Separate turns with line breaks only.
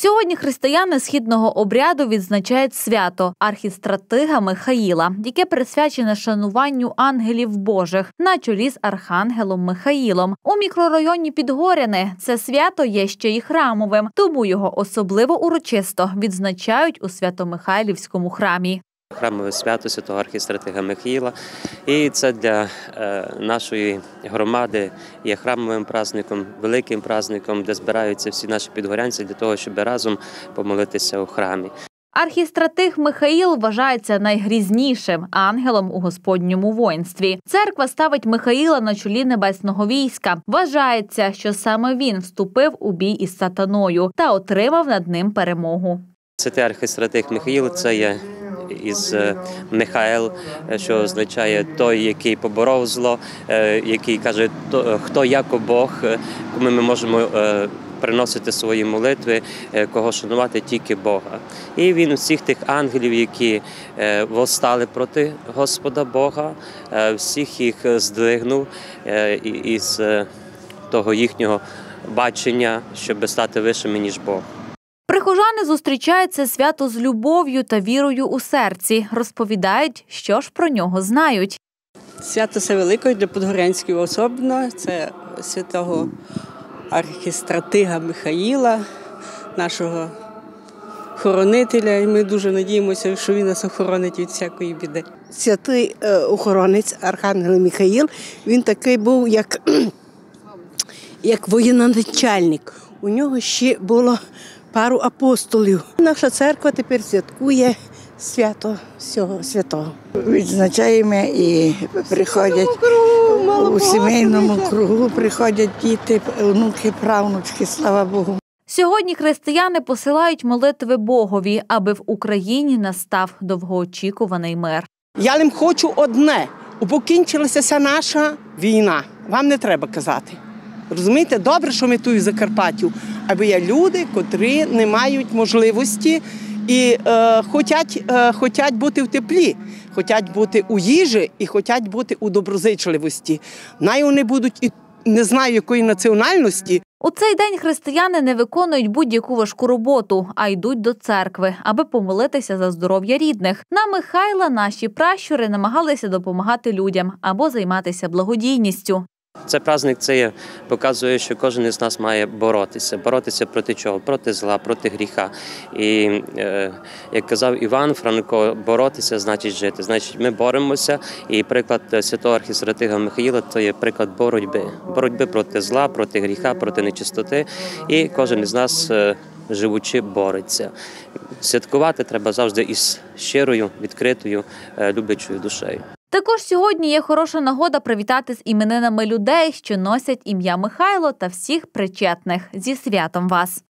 Сьогодні християни східного обряду відзначають свято архістратига Михаїла, яке присвячене шануванню ангелів Божих на чолі з архангелом Михаїлом. У мікрорайоні Підгоряне це свято є ще й храмовим, тому його особливо урочисто відзначають у Свято-Михайлівському храмі.
Храмове свято святого архістратига Михаїла. І це для нашої громади є храмовим праздником, великим праздником, де збираються всі наші підгорянці для того, щоб разом помолитися у храмі.
Архістратиг Михаїл вважається найгрізнішим ангелом у Господньому воїнстві. Церква ставить Михаїла на чолі небесного війська. Вважається, що саме він вступив у бій із сатаною та отримав над ним перемогу.
Святий архістратиг Михаїл – це є із Михаел, що означає той, який поборов зло, який каже, хто як Бог, кому ми можемо приносити свої молитви, кого шанувати тільки Бога. І він усіх тих ангелів, які восстали проти Господа Бога, всіх їх здвигнув із того їхнього бачення, щоб стати вищими, ніж Бог.
Прихожани зустрічають це свято з любов'ю та вірою у серці. Розповідають, що ж про нього знають.
Свято це велике для підгорянців особливо. Це святого архістратига Михаїла, нашого хоронителя. І ми дуже надіємося, що він нас охоронить від всякої біди.
Святий охоронець архангел Михаїл, він такий був, як воєначальник. У нього ще було пару апостолів. Наша церква тепер святкує свято всього святого.
Відзначаємо і приходять у сімейному кругу, приходять діти, онуки, правнучки, слава Богу.
Сьогодні християни посилають молитви Богові, аби в Україні настав довгоочікуваний мир.
Я їм хочу одне – покінчилася ця наша війна. Вам не треба казати. Розумієте, добре, що ми тут в Закарпаттю, аби є люди, котрі не мають можливості і хочуть бути в теплі, хочуть бути у їжі і хочуть бути у доброзичливості. Най вони будуть і не знаю якої національності.
У цей день християни не виконують будь-яку важку роботу, а йдуть до церкви, аби помолитися за здоров'я рідних. На Михайла наші пращури намагалися допомагати людям або займатися благодійністю.
Це праздник, показує, що кожен із нас має боротися. Боротися проти чого? Проти зла, проти гріха. І, як казав Іван Франко, боротися значить жити. Значить, ми боремося, і приклад святого архістратига Михаїла – це є приклад боротьби. Боротьби проти зла, проти гріха, проти нечистоти. І кожен із нас, живучи, бореться. Святкувати треба завжди із щирою, відкритою, люблячою душею.
Також сьогодні є хороша нагода привітати з іменинами людей, що носять ім'я Михайло та всіх причетних. Зі святом вас!